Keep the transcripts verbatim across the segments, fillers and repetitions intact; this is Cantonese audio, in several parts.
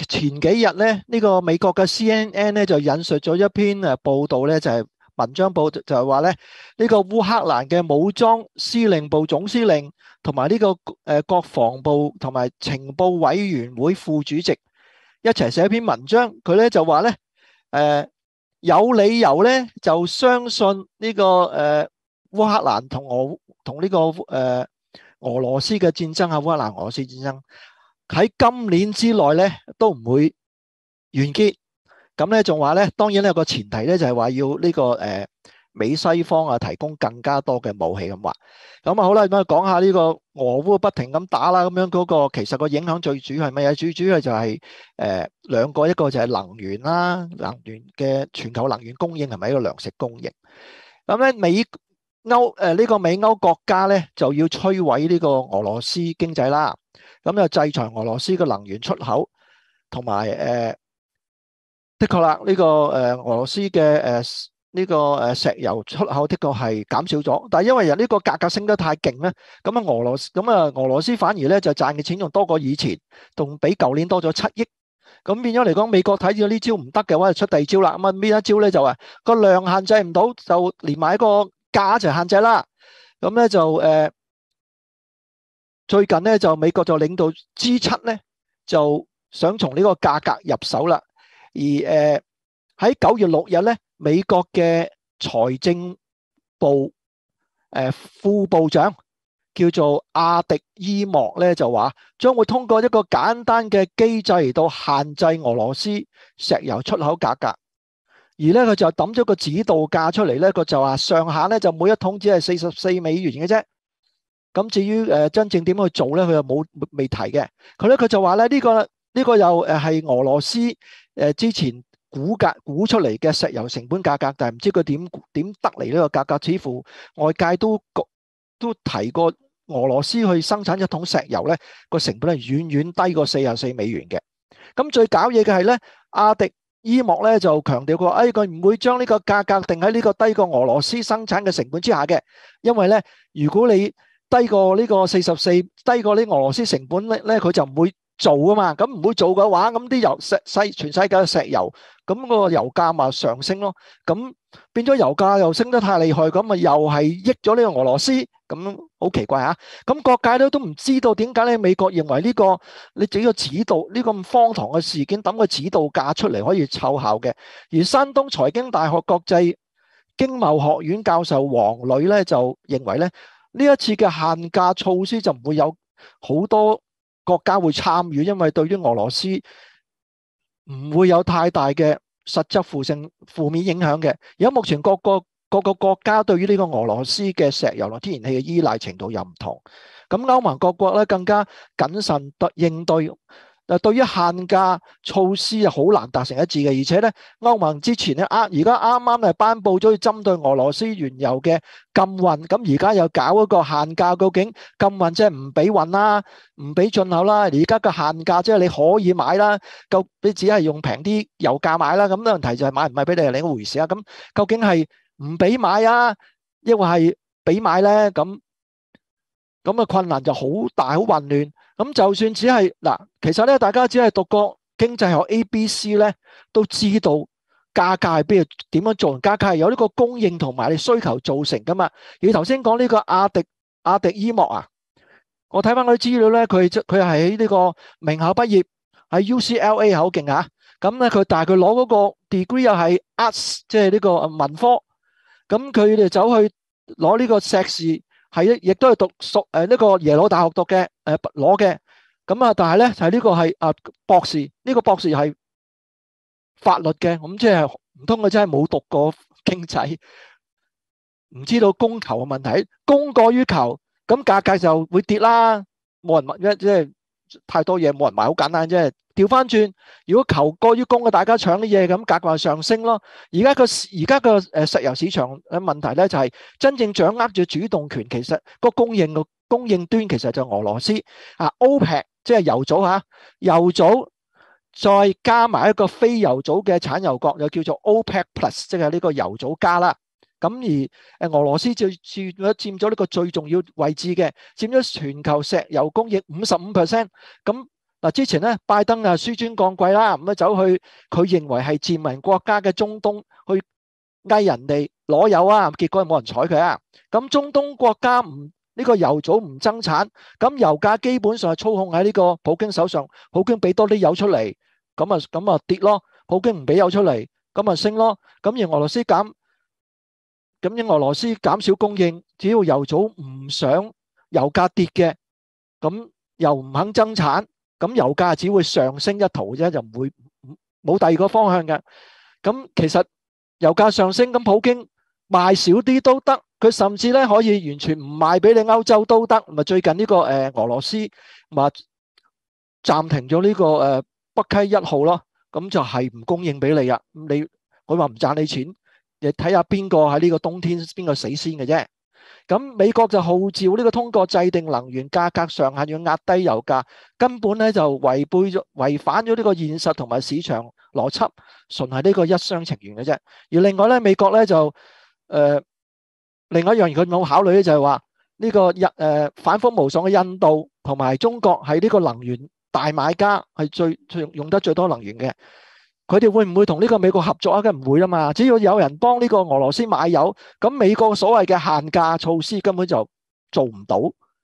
前幾日咧，呢個美國嘅 C N N 咧就引述咗一篇誒報道咧，就係文章報就係話咧，呢個烏克蘭嘅武裝司令部總司令同埋呢個誒國防部同埋情報委員會副主席一齊寫一篇文章，佢咧就話咧誒有理由咧就相信呢個誒烏克蘭同俄同呢個誒俄羅斯嘅戰爭啊，烏克蘭俄羅斯戰爭喺今年之內咧都唔會完結。咁咧仲話咧，當然咧有個前提咧就係話要呢個誒美西方啊提供更加多嘅武器咁話。咁啊好啦，咁啊講下呢個俄烏不停咁打啦，咁樣嗰個其實個影響最主要係乜嘢？最主要就係誒兩個，一個就係能源啦，能源嘅全球能源供應係咪一個糧食供應？咁咧美歐誒呢個美歐國家咧就要摧毀呢個俄羅斯經濟啦，咁就制裁俄羅斯嘅能源出口，同埋誒的確啦，呢個誒俄羅斯嘅誒呢個誒石油出口的確係減少咗，但係因為呢個價格升得太勁咧，咁啊俄羅斯咁啊俄羅斯反而咧就賺嘅錢仲多過以前，仲比舊年多咗七億，咁變咗嚟講，美國睇咗呢招唔得嘅話，就出第二招啦。咁啊呢一招咧就話個量限制唔到，就連埋一個價一齊限制啦。咁咧就誒最近咧就美國就領導 G 七咧就想從呢個價格入手啦。而誒喺九月六日咧，美國嘅財政部誒副部長叫做阿迪伊莫咧就話，將會通過一個簡單嘅機制嚟到限制俄羅斯石油出口價格。而咧佢就抌咗個指導價出嚟咧，佢就話上限咧就每一桶只係四十四美元嘅啫。咁至於誒真正點去做咧，佢又冇未提嘅。佢咧佢就話咧呢個呢個又誒係俄羅斯誒之前估價估出嚟嘅石油成本價格，但係唔知佢點點得嚟呢個價格。似乎外界都都提過俄羅斯去生產一桶石油咧個成本係遠遠低過四十四美元嘅。咁最搞嘢嘅係咧，阿迪伊莫咧就強調過，誒佢唔會將呢個價格定喺呢個低過俄羅斯生產嘅成本之下嘅，因為咧如果你低過呢個四十四，低過呢俄羅斯成本咧咧，佢就唔會做啊嘛。咁唔會做嘅話，咁啲油石世全世界嘅石油，咁個油價咪上升咯。咁變咗油價又升得太厲害，咁咪又係益咗呢個俄羅斯，咁好奇怪嚇。咁各界都都唔知道點解咧？美國認為呢個你整個指導呢個咁荒唐嘅事件，抌個指導價出嚟可以奏效嘅。而山東財經大學國際經貿學院教授黃磊咧就認為咧，呢一次嘅限價措施就唔會有好多國家會參與，因為對於俄羅斯唔會有太大嘅實質負性負面影響嘅。而家目前各個各個國家對於呢個俄羅斯嘅石油同天然氣嘅依賴程度又唔同，咁歐盟各國咧更加謹慎對應對。誒對於限價措施啊，好難達成一致嘅，而且咧歐盟之前咧啊，而家啱啱係頒布咗要針對俄羅斯原油嘅禁運，咁而家又搞一個限價，究竟禁運即係唔俾運啦，唔俾進口啦，而家嘅限價即係你可以買啦，夠你只係用平啲油價買啦，咁問題就係買唔買俾你係另一回事啊。咁究竟係唔俾買啊，抑或係俾買咧？咁咁嘅困難就好大，好混亂。咁就算只係嗱，其實咧大家只係讀過經濟學 A B C 咧，都知道價格係邊度點樣做，價格係由呢個供應同埋你需求造成噶嘛。而頭先講呢個阿迪阿迪伊莫啊，我睇翻嗰啲資料咧，佢佢係喺呢個名校畢業，喺 U C L A 好勁啊。咁咧佢但係佢攞嗰個 degree 又係 arts， 即係呢個文科。咁佢哋走去攞呢個碩士。係亦都係讀屬誒呢個耶魯大學讀嘅誒攞嘅，咁啊但係咧就係呢個係啊博士，呢個博士係法律嘅，咁即係唔通佢真係冇讀過經濟，唔知道供求嘅問題，供過於求，咁價格就會跌啦，冇人買，即係太多嘢冇人買，好簡單啫。調翻轉，如果求過於供嘅，大家搶啲嘢，咁價格就上升咯。而家個而家個誒石油市場嘅問題咧，就係真正掌握住主動權，其實個供應個供應端其實就俄羅斯啊 ，OPEC 即係油組嚇，油組再加埋一個非油組嘅產油國，又叫做 OPEC Plus， 即係呢個油組加啦。咁而誒俄羅斯就佔咗佔咗呢個最重要位置嘅，佔咗全球石油供應五十五 percent。咁嗱，之前咧拜登啊紆尊降貴啦，咁啊走去佢認為係賤民國家嘅中東去嗌人哋攞油啊，結果冇人睬佢啊。咁中東國家唔呢個油組唔增產，咁油價基本上係操控喺呢個普京手上，普京俾多啲油出嚟，咁啊咁啊跌咯，普京唔俾油出嚟，咁啊升咯。咁而俄羅斯減，咁而俄羅斯減少供應，只要油組唔想油價跌嘅，咁又唔肯增產，咁油價只會上升一途啫，就唔會冇第二個方向嘅。咁其實油價上升，咁普京賣少啲都得，佢甚至咧可以完全唔賣俾你歐洲都得。咪最近呢個誒俄羅斯咪暫停咗呢個誒北溪一號咯，咁就係唔供應俾你啊。咁你佢話唔賺你錢，你睇下邊個喺呢個冬天邊個死先嘅啫。咁美國就號召呢個通過制定能源價格上限要壓低油價，根本咧就違背咗違反咗呢個現實同埋市場邏輯，純係呢個一廂情願嘅啫。而另外咧，美國咧就誒另外一樣佢冇考慮咧，就係話呢個印誒反覆無爽嘅印度同埋中國係呢個能源大買家，係最最用得最多能源嘅。佢哋會唔會同呢個美國合作啊？梗係唔會啦嘛！只要有人幫呢個俄羅斯買油，咁美國所謂嘅限價措施根本就做唔到。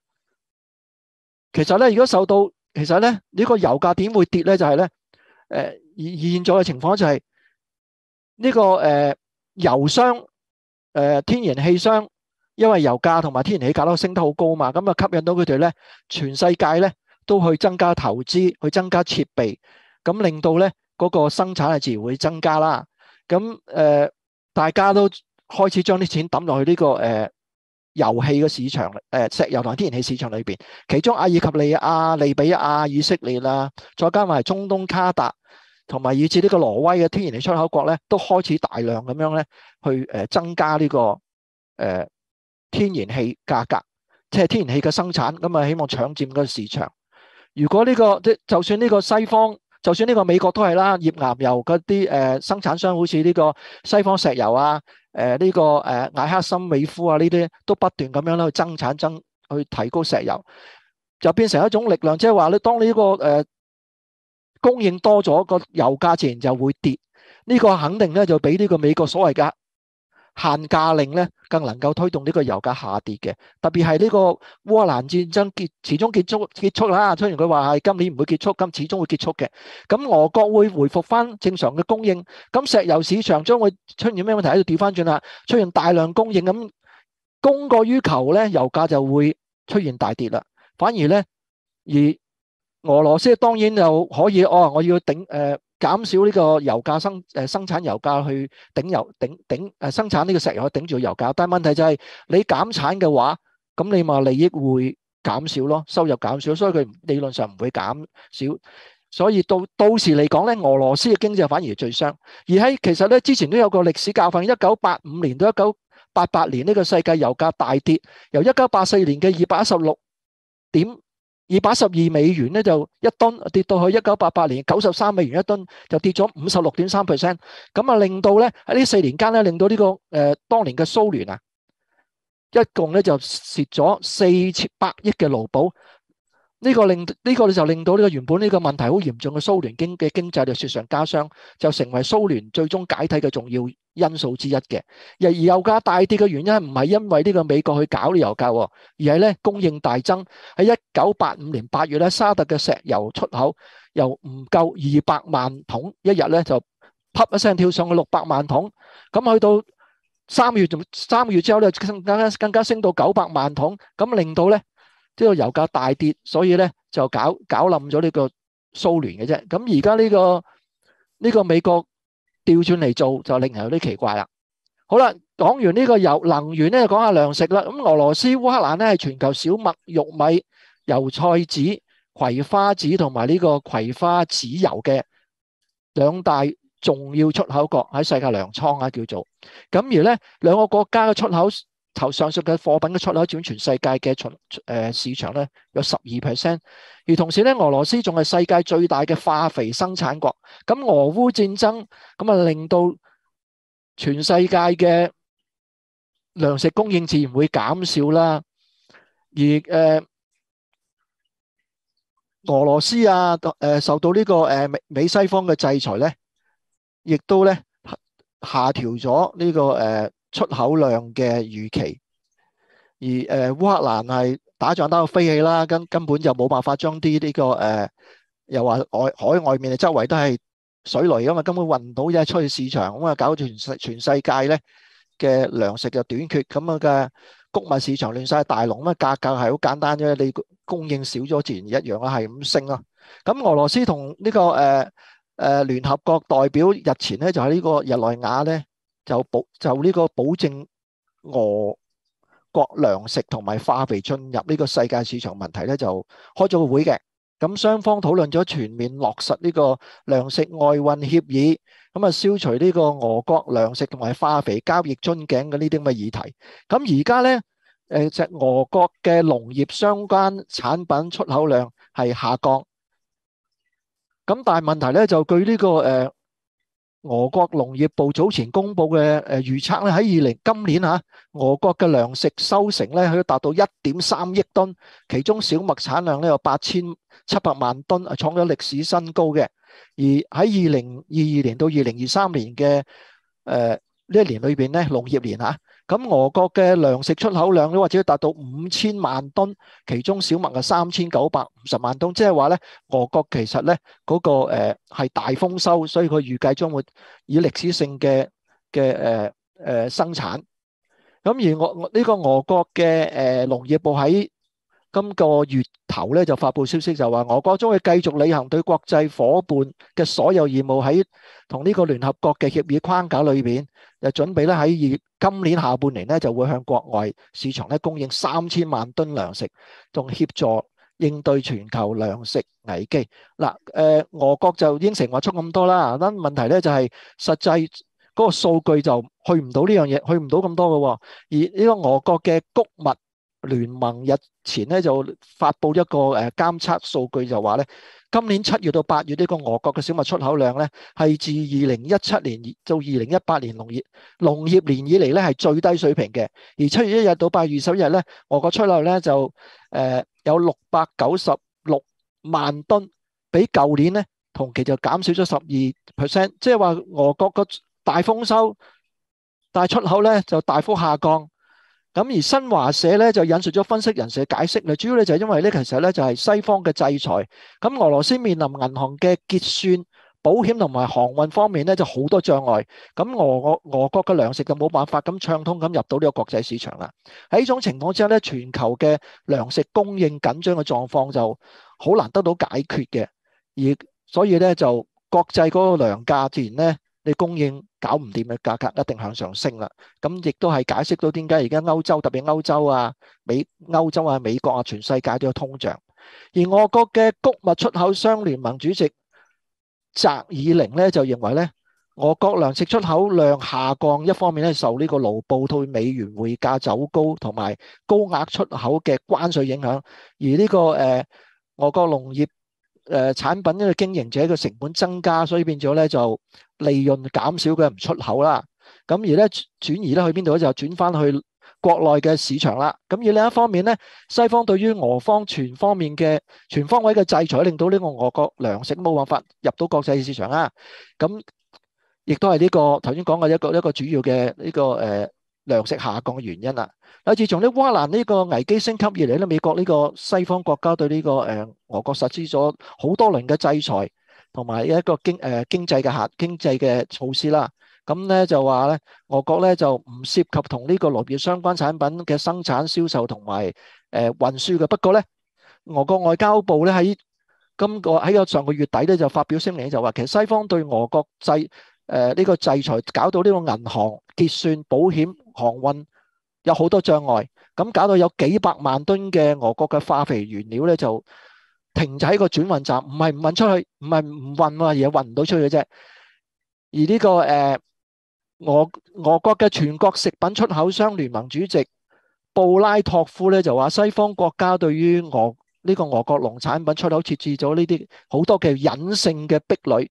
其實咧，如果受到其實咧呢個油價點會跌咧？就係咧誒現現在嘅情況就係呢個誒油商誒天然氣商，因為油價同埋天然氣價都升得好高嘛，咁啊吸引到佢哋咧全世界咧都去增加投資，去增加設備，咁令到咧嗰個生產係自然會增加啦。咁誒、呃，大家都開始將啲錢抌落去呢、這個誒、呃、油氣嘅市場，誒、呃、石油同天然氣市場裏邊。其中阿爾及利亞、利比亞、以色列啦，再加埋中東卡達，同埋以至呢個挪威嘅天然氣出口國咧，都開始大量咁樣咧去誒增加呢、這個誒、呃、天然氣價格，即係天然氣嘅生產，咁啊希望搶佔個市場。如果呢、這個即就算呢個西方。就算呢個美國都係啦，頁岩油嗰啲誒生產商，好似呢個西方石油啊、誒、呃、呢、這個誒、呃、艾克森美孚啊呢啲，都不斷咁樣咧去增產增去提高石油，就變成一種力量，即係話咧，當呢、這個誒、呃、供應多咗，個油價自然就會跌。呢、這個肯定咧就比呢個美國所謂嘅限價令咧，更能夠推動呢個油價下跌嘅。特別係呢個烏克蘭戰爭結始終結束結束啦，雖然佢話係今年唔會結束，今始終會結束嘅。咁俄國會回復翻正常嘅供應，咁石油市場將會出現咩問題？喺度調翻轉啦，出現大量供應，咁供過於求咧，油價就會出現大跌啦。反而咧，而俄羅斯當然又可以哦，我要頂誒。呃減少呢個油價生誒生產油價去頂油頂頂誒生產呢個石油去頂住油價，但係問題就係你減產嘅話，咁你咪利益會減少咯，收入減少，所以佢理論上唔會減少，所以到到時嚟講咧，俄羅斯嘅經濟反而最傷。而喺其實咧之前都有個歷史教訓，一九八五年到一九八八年呢個世界油價大跌，由一九八四年嘅二百一十六點。二百一十二美元咧就一噸跌到去一九八八年九十三美元一噸，就跌咗五十六點三 percent。咁啊令到咧喺呢四年間咧，令到呢、這個誒、呃、當年嘅蘇聯啊，一共咧就蝕咗四千百億嘅盧布。呢、這個令呢、這個就令到呢個原本呢個問題好嚴重嘅蘇聯經嘅經濟就雪上加霜，就成為蘇聯最終解體嘅重要因素之一嘅。而油價大跌嘅原因唔係因為呢個美國去搞呢油價，而係咧供應大增。喺一九八五年八月咧，沙特嘅石油出口由唔夠二百萬桶，一日咧就啪一聲跳上去六百萬桶。咁去到三個月，三個月之後咧，更加更加升到九百萬桶。咁令到咧呢個油價大跌，所以咧就搞搞冧咗呢個蘇聯嘅啫。咁而家呢個呢個美國調轉嚟做，就令人有啲奇怪啦。好啦，講完呢個油能源咧，講下糧食啦。咁俄羅斯烏克蘭咧係全球小麥、玉米、油菜籽、葵花籽同埋呢個葵花籽油嘅兩大重要出口國，喺世界糧倉啊叫做。咁而咧兩個國家嘅出口，頭上述嘅貨品嘅出口佔全世界嘅出誒市場咧有十二 percent， 而同時咧俄羅斯仲係世界最大嘅化肥生產國。咁俄烏戰爭咁啊令到全世界嘅糧食供應自然會減少啦。而誒俄羅斯啊，誒受到呢個誒美美西方嘅制裁咧，亦都咧下調咗呢個誒出口量嘅預期。而誒烏克蘭係打仗打到飛起啦，根根本就冇辦法將啲呢個誒又話外海外面嘅周圍都係水雷，因為根本運唔到嘢出去市場，咁啊搞到全世全世界咧嘅糧食就短缺，咁啊嘅穀物市場亂晒大龍，咁啊價格係好簡單啫，你供應少咗自然一樣啦，係咁升咯。咁俄羅斯同呢個誒誒聯合國代表日前咧就喺呢個日內瓦咧就保就呢個保證俄國糧食同埋化肥進入呢個世界市場問題咧，就開咗個會嘅。咁雙方討論咗全面落實呢個糧食外運協議，咁啊消除呢個俄國糧食同埋化肥交易樽頸嘅呢啲咁嘅議題。咁而家咧，誒隻俄國嘅農業相關產品出口量係下降。咁但係問題咧，就據呢個誒俄國農業部早前公布嘅誒預測咧，喺二零今年嚇俄國嘅糧食收成咧，可以達到一點三億噸，其中小麥產量咧有八千七百萬噸，係創咗歷史新高嘅。而喺二零二二年到二零二三年嘅誒呢一年裏邊咧，農業年嚇，咁俄國嘅糧食出口量咧，或者達到五千萬噸，其中小麥係三千九百五十萬噸，即係話咧，俄國其實咧嗰個誒係大豐收，所以佢預計將會以歷史性嘅嘅誒誒生產。咁而俄俄呢個俄國嘅誒農業部喺今個月頭咧就發布消息，就話俄國將會繼續履行對國際夥伴嘅所有義務，喺同呢個聯合國嘅協議框架裏邊，就準備咧喺二今年下半年咧就會向國外市場咧供應三千萬噸糧食，仲協助應對全球糧食危機。嗱，誒俄國就應承話出咁多啦，但問題咧就係實際嗰個數據就去唔到呢樣嘢，去唔到咁多嘅喎。而呢個俄國嘅穀物聯盟日前咧就發布一個誒監測數據，就話咧今年七月到八月呢個俄國嘅小麥出口量咧係自二零一七年到二零一八年農業農業年以嚟咧係最低水平嘅。而七月一日到八月二十一日咧，俄國出口咧就誒有六百九十六萬噸，比舊年咧同期就減少咗十二 percent， 即係話俄國個大豐收，但係出口咧就大幅下降。咁而新華社咧就引述咗分析人士嘅解釋咧，主要咧就係因為咧其實咧就係西方嘅制裁，咁俄羅斯面臨銀行嘅結算、保險同埋航運方面咧就好多障礙，咁俄俄俄國嘅糧食就冇辦法咁暢通咁入到呢個國際市場啦。喺呢種情況之下咧，全球嘅糧食供應緊張嘅狀況就好難得到解決嘅，而所以咧就國際嗰個糧價自然咧，你供應搞唔掂嘅價格一定向上升啦。咁亦都係解釋到點解而家歐洲特別歐洲啊、美歐洲啊、美國啊，全世界都有通脹。而俄國嘅穀物出口商聯盟主席澤爾寧咧就認為咧，俄國糧食出口量下降，一方面咧受呢個盧布對美元匯價走高同埋高額出口嘅關稅影響，而呢、這個誒、呃、俄國農業誒、呃、產品呢個經營者嘅成本增加，所以變咗咧就利潤減少，佢唔出口啦。咁而咧轉移咧去邊度咧，就轉翻去國內嘅市場啦。咁而另一方面咧，西方對於俄方全方面嘅全方位嘅制裁，令到呢個俄國糧食冇辦法入到國際市場啊。咁亦都係呢個頭先講嘅一個一個主要嘅呢個誒糧食下降嘅原因啦。嗱，自從呢烏克蘭呢個危機升級以嚟咧，美國呢個西方國家對呢個誒俄國實施咗好多輪嘅制裁，同埋一個經誒經濟嘅限經濟嘅措施啦。咁咧就話咧，俄國咧就唔涉及同呢個農業相關產品嘅生產、銷售同埋誒運輸嘅。不過咧，俄國外交部咧喺今個喺個上個月底咧就發表聲明，就話其實西方對俄國制誒呢個制裁，搞到呢個銀行結算、保險、航運有好多障礙，咁搞到有幾百萬噸嘅俄國嘅化肥原料咧就停滯喺個轉運站，唔係唔運出去，唔係唔運啊，而係運唔到出去嘅啫。而呢個誒。俄俄國嘅全國食品出口商聯盟主席布拉托夫咧就話，西方國家對於俄呢個俄國農產品出口設置咗呢啲好多嘅隱性嘅壁壘，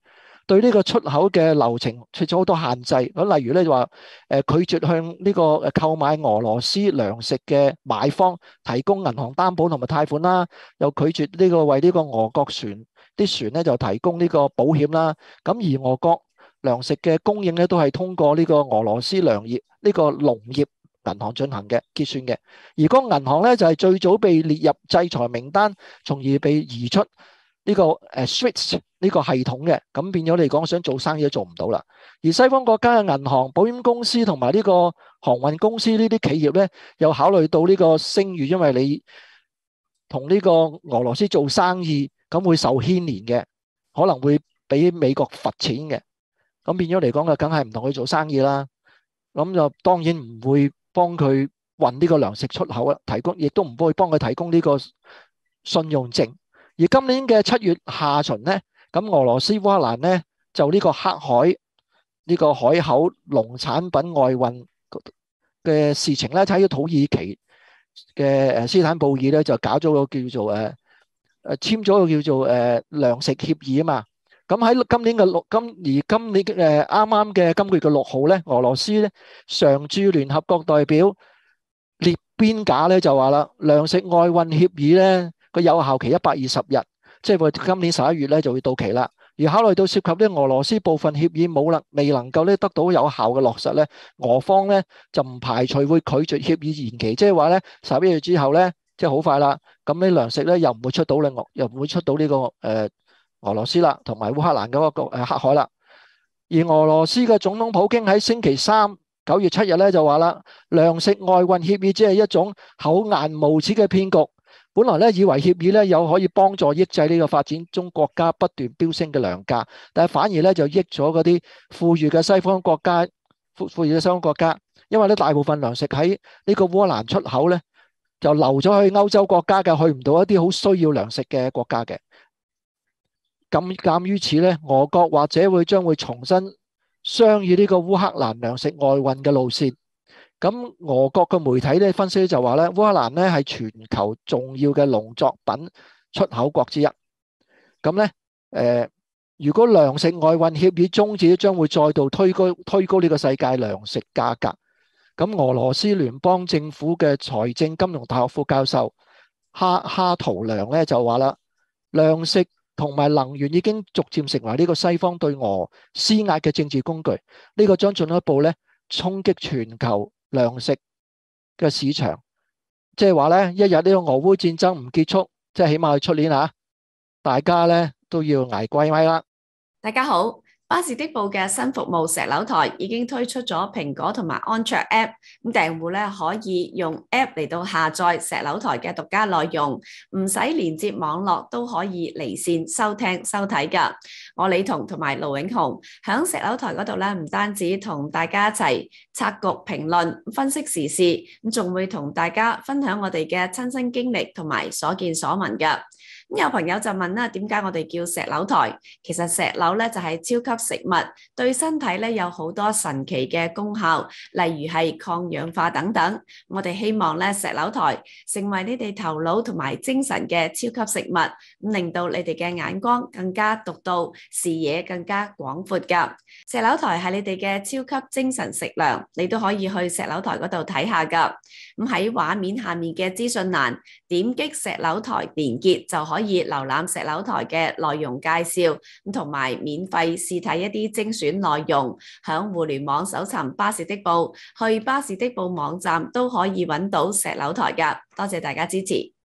對呢個出口嘅流程設咗好多限制。咁例如咧就話誒拒絕向呢個誒購買俄羅斯糧食嘅買方提供銀行擔保同埋貸款啦，又拒絕呢個為呢個俄國船啲船咧就提供呢個保險啦。咁而俄國糧食嘅供應咧都係通過呢個俄羅斯糧業呢個農業銀行進行嘅結算嘅。而嗰個銀行咧就係最早被列入制裁名單，從而被移出呢個誒 SWIFT 呢個系統嘅。咁變咗嚟講，想做生意都做唔到啦。而西方國家嘅銀行、保險公司同埋呢個航運公司呢啲企業咧，又考慮到呢個聲譽，因為你同呢個俄羅斯做生意，咁會受牽連嘅，可能會俾美國罰錢嘅。咁變咗嚟講，就梗係唔同佢做生意啦。咁就當然唔會幫佢運呢個糧食出口啦，提供亦都唔會幫佢提供呢個信用證。而今年嘅七月下旬咧，咁俄羅斯烏克蘭咧就呢個黑海呢個海口農產品外運嘅事情咧，睇到土耳其嘅誒斯坦布爾咧就搞咗個叫做誒誒簽咗個叫做誒糧食協議啊嘛。咁喺今年嘅六今而今年誒啱啱嘅今個月嘅六號咧，俄羅斯咧常駐聯合國代表列邊假咧就話啦，糧食外運協議咧個有效期一百二十日，即係話今年十一月咧就會到期啦。而考慮到涉及咧俄羅斯部分協議冇能未能夠咧得到有效嘅落實咧，俄方咧就唔排除會拒絕協議延期，即係話咧十一月之後咧即係好快啦。咁呢糧食咧又唔會出到另外又唔會出到呢個誒俄羅斯啦，同埋烏克蘭嗰個誒黑海啦。而俄羅斯嘅總統普京喺星期三九月七日咧就話啦，糧食外運協議只係一種厚顏無恥嘅騙局。本來咧以為協議咧有可以幫助抑制呢個發展中國家不斷飆升嘅糧價，但係反而咧就益咗嗰啲富裕嘅西方國家，富富裕嘅西方國家，因為咧大部分糧食喺呢個烏克蘭出口咧就流咗去歐洲國家嘅，去唔到一啲好需要糧食嘅國家嘅。咁鑑於此咧，俄國或者會將會重新商議呢個烏克蘭糧食外運嘅路線。咁俄國嘅媒體咧分析就話咧，烏克蘭咧係全球重要嘅農作品出口國之一。咁咧誒，如果糧食外運協議終止，將會再度推高推高呢個世界糧食價格。咁俄羅斯聯邦政府嘅財政金融大學副教授哈哈圖良咧就話啦，糧食同埋能源已經逐漸成為呢個西方對俄施壓嘅政治工具。呢個將進一步咧衝擊全球糧食嘅市場，即係話咧，一日呢個俄烏戰爭唔結束，即係起碼去出年啊，大家咧都要捱貴米啦。 大家好，巴士的報嘅新服務石榴台已經推出咗蘋果同埋安卓 App， 咁訂戶咧可以用 App 嚟到下載石榴台嘅獨家內容，唔使連接網絡都可以離線收聽收睇噶。我李彤同埋盧永雄響石榴台嗰度咧，唔單止同大家一齊拆局評論分析時事，咁仲會同大家分享我哋嘅親身經歷同埋所見所聞噶。咁有朋友就問啦，點解我哋叫石榴台？其實石榴咧就係超級食物，對身體咧有好多神奇嘅功效，例如係抗氧化等等。我哋希望咧石榴台成為你哋頭腦同埋精神嘅超級食物，咁令到你哋嘅眼光更加獨到，視野更加廣闊噶。石榴台係你哋嘅超級精神食糧，你都可以去石榴台嗰度睇下噶。咁喺畫面下面嘅資訊欄點擊石榴台連結就可以瀏覽石榴台嘅內容介紹，咁同埋免費試睇一啲精選內容。響互聯網搜尋巴士的報，去巴士的報網站都可以揾到石榴台噶。多謝大家支持。